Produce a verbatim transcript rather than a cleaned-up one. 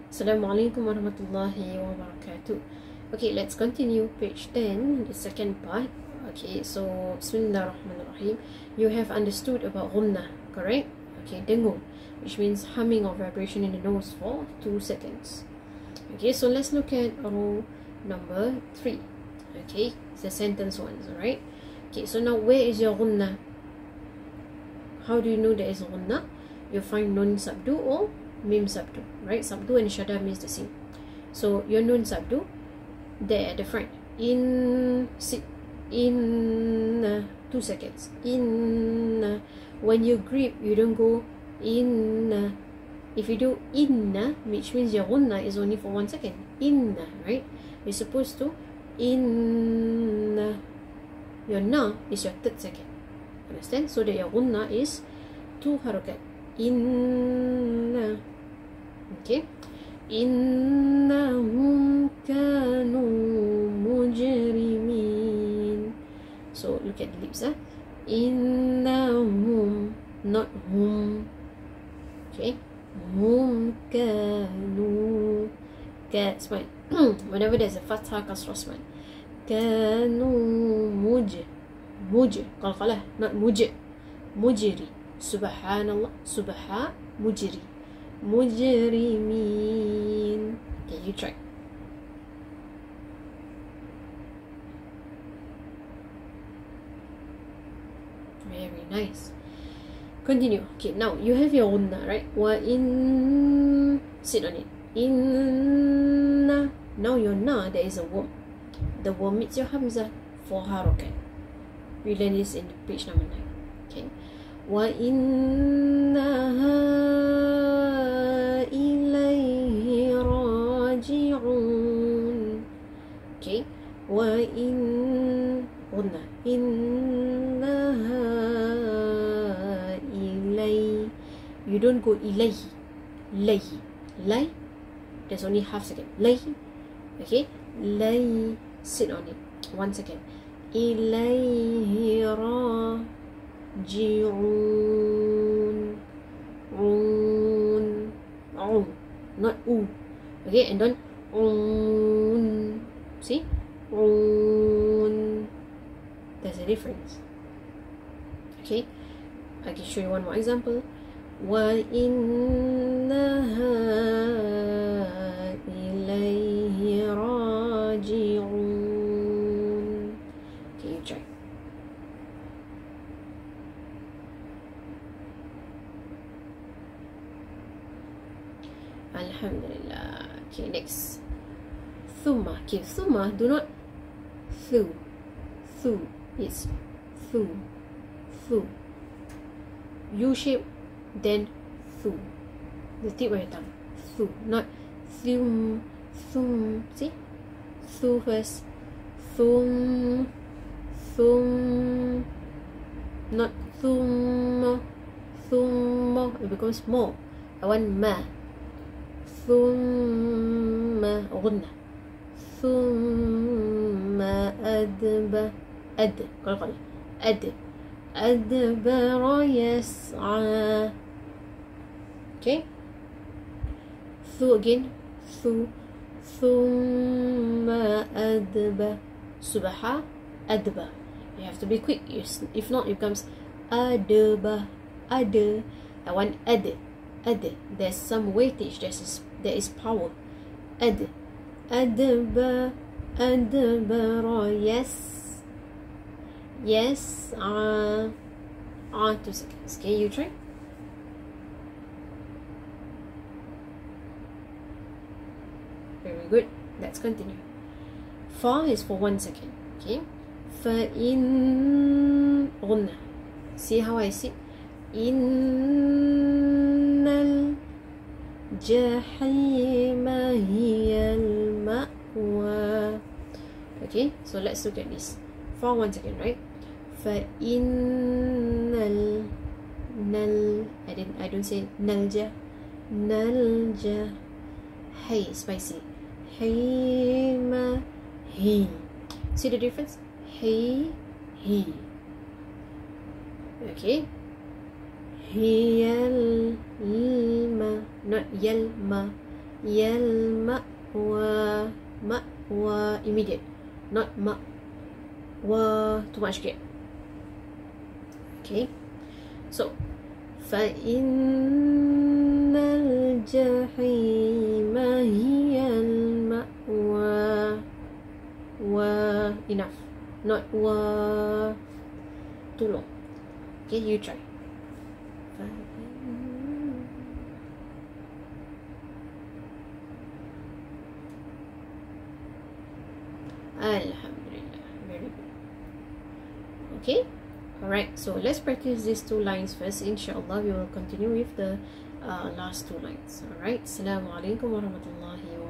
Assalamualaikum warahmatullahi wabarakatuh. Okay, let's continue page ten, the second part. Okay, so Bismillahirrahmanirrahim. You have understood about ghunna, correct? Okay, dengung, which means humming or vibration in the nose for two seconds. Okay, so let's look at row number three. Okay, it's the sentence ones, alright? Okay, so now where is your ghunna? How do you know there is ghunna? You find nun sabdu or mim sabdu, right? Sabdu and shada means the same. So your nun sabdu, there at the front. In, sit, in, uh, two seconds. In, uh, when you grip, you don't go in. Uh, if you do in, uh, which means your ghunna is only for one second. In, uh, right? You're supposed to in. Uh, your na is your third second. Understand? So that your ghunna is two harakat. Inna, okay, innahum kanu mujrimin. So look at the lips, ah. Innahum, not hum. Okay, hum kanu. Ka, smile. Whenever there's a fathah, kasrah, smile. Kanu muj, muj. Qalqalah, not muj, mujri. Subhanallah, subha, mujri, mujrimin. Okay, you try. Very nice. Continue. Okay, now you have your ghunna, right? Wa in, sit on it. Inna. Now your na, there is a worm. The worm meets your hamza for harakat. We learn this in page number nine. Okay. وَإِنَّهَا إِلَيْهِ رَاجِعُونَ. Okay. وَإِنَّ قُلْنَا إِنَّهَا إِلَيْهِ. You don't go إِلَيْهِ. إِلَيْهِ. Lay. There's only half second. Lay. Okay. Lay. Sit on it. One second. إِلَيْهِ رَاجِعُونَ. Ji'un, un, un, not u. Okay, and then un. See, un. There's a difference. Okay, I can show you one more example. Wa innaha ilayhi raji'un. Okay, you try. Alhamdulillah. Okay, next. Thumma. Okay, thumma, do not thu. Thu. It's thu. Thu. U shape, then thu. The tip of your tongue. Thu. Not thum. Thum. See? Thu first. Thum. Thum. Not thum. Thum. It becomes more. I want ma. ثم غنة ثم أدب أد قل أد أدبر يسعى. Okay, ثو again, ثو ثم أدب سبحة أدب. You have to be quick, if not it becomes أدب أد. I want أد أد. There's some weightage, there's there is power. Ad, adba, adbara, yes, yes, ah, ah, two seconds. Okay, you try. Very good. Let's continue. Fa is for one second. Okay. Fa in ghunna. See how I sit? Innal Jahima hiya al-ma'wa. Okay, so let's look at this. For one second, right? Fa innal nal. I didn't. I don't say nalja. Nalja. Hey, spicy. Hey ma he. See the difference? Hey he. Okay. Hiyal ilma, not yalma. Yal ma'wa. Ma'wa. Immediate. Not ma'wa. Too much gap. Okay. So, فَإِنَّ الْجَحِيمَ هِيَ الْمَأْوَى. Wa. Enough. Not wa. Too long. Okay, you try. Alhamdulillah. Very good. Okay. Alright, so let's practice these two lines first. Inshallah, we will continue with the uh, last two lines. Alright. Assalamu alaikum warahmatullahi wabarakatuh.